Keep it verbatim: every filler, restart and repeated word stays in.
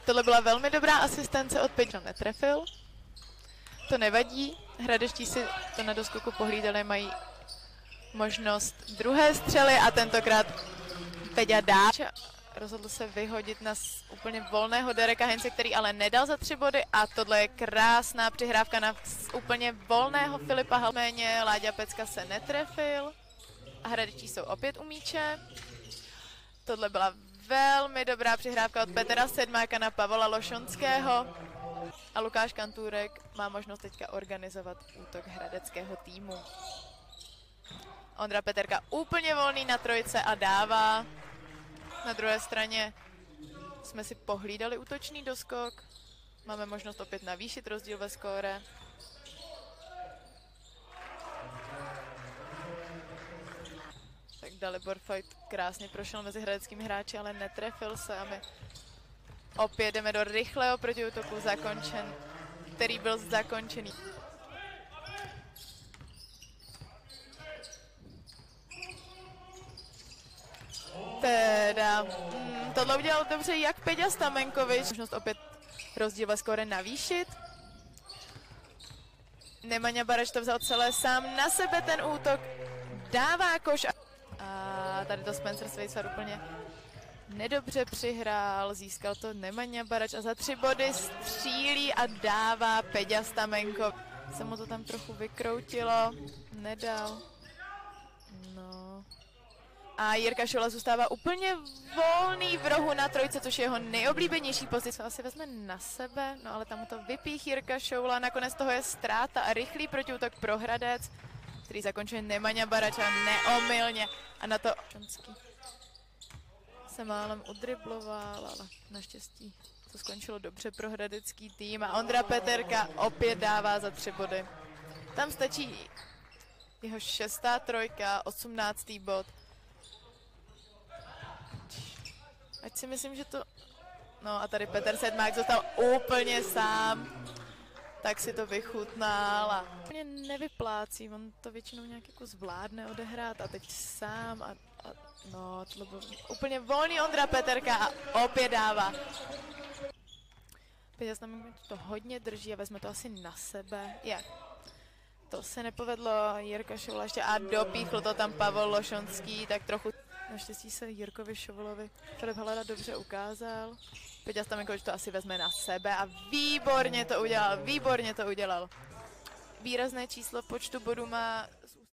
Tohle byla velmi dobrá asistence od Peťa, netrefil. To nevadí, hradeští si to na doskoku pohlídali, mají možnost druhé střely a tentokrát Peťa dá. Rozhodl se vyhodit na úplně volného Dereka Heinze, který ale nedal za tři body a tohle je krásná přihrávka na úplně volného Filipa Halméně. Láďa Pecka se netrefil a hradeští jsou opět u míče. Tohle byla velmi dobrá přihrávka od Petra Sedmáka na Pavola Lošonského. A Lukáš Kantůrek má možnost teďka organizovat útok hradeckého týmu. Ondra Peterka úplně volný na trojce a dává. Na druhé straně jsme si pohlídali útočný doskok. Máme možnost opět navýšit rozdíl ve skóre. Tak Dalibor Fajt krásně prošel mezi hradeckými hráči, ale netrefil se a my opět jdeme do rychlého protiútoku zakončen, který byl zakončený. Teda, mm, tohle udělal dobře jak Peťa Stamenkovič. Možnost opět rozdíl ve skóre navýšit. Nemanja Barač to vzal celé sám na sebe ten útok. Dává koš. A tady to Spencer Svejcar úplně nedobře přihrál. Získal to Nemanja Barač a za tři body střílí a dává Peťa Stamenko. Se mu to tam trochu vykroutilo. Nedal. No. A Jirka Šoula zůstává úplně volný v rohu na trojce, což je jeho nejoblíbenější pozice. Asi vezme na sebe, no ale tam mu to vypích Jirka Šoula. Nakonec toho je ztráta a rychlý protiútok pro Hradec, který zakončuje Nemanja Barača neomylně. A na to Čonský se málem udribloval, ale naštěstí to skončilo dobře pro hradecký tým. A Ondra Peterka opět dává za tři body. Tam stačí jeho šestá trojka, osmnáctý bod. Ať si myslím, že to... No a tady Petr Sedmák zůstal úplně sám. Tak si to vychutnal a úplně nevyplácí. On to většinou nějak jako zvládne odehrát a teď sám a... a no, to byl úplně volný Ondra Peterka a opět dává. Peťa Stamenkovič to hodně drží a vezme to asi na sebe. Je. To se nepovedlo, Jirka Šoula ještě a dopíchl to tam Pavol Lošonský, tak trochu... Naštěstí se Jirkovi Šovolovi Filip Halera dobře ukázal. Peťa Stamenkovič to asi vezme na sebe a výborně to udělal, výborně to udělal. Výrazné číslo počtu bodů má